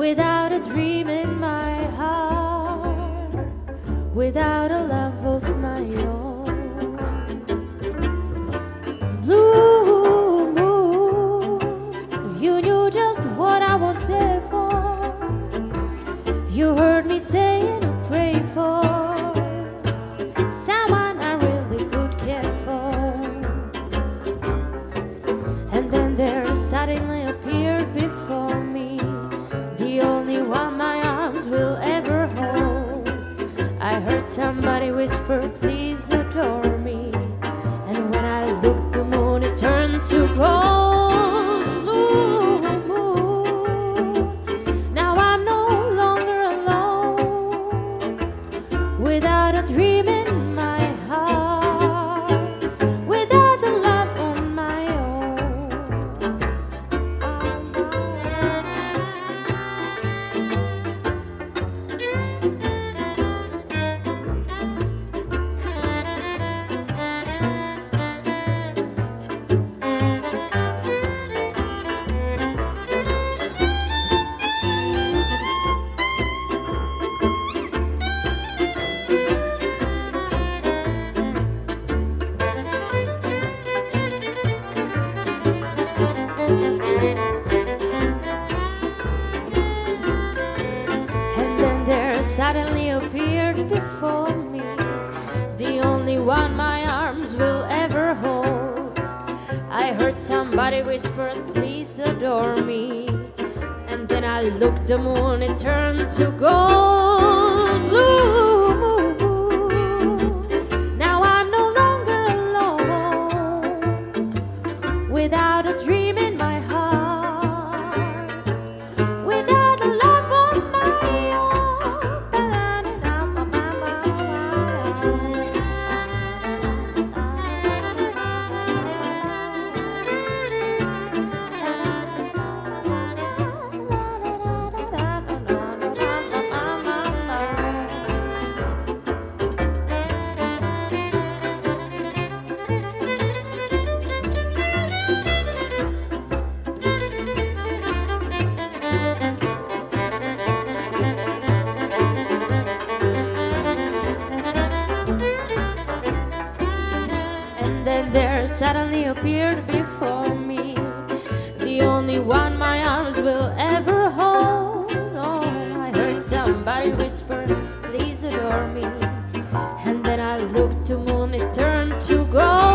without a dream in my heart, without a love of my own. Blue moon, you knew just what I was there for. You heard me saying a prayer for someone I really could care for. And then there suddenly appeared before me the only one my arms will ever hold. I heard somebody whisper, please adore me. And when I looked, the moon, it turned to gold. Blue moon, now I'm no longer alone, without a dream in my heart, without the love on my own. Suddenly appeared before me the only one my arms will ever hold. I heard somebody whisper, please adore me. And then I looked, the moon, it turned to gold. Blue moon, now I'm no longer alone, without a dream in my heart, without a love on my own. Then there suddenly appeared before me the only one my arms will ever hold. Oh, I heard somebody whisper, please adore me. And then I looked, the moon, it turned to gold.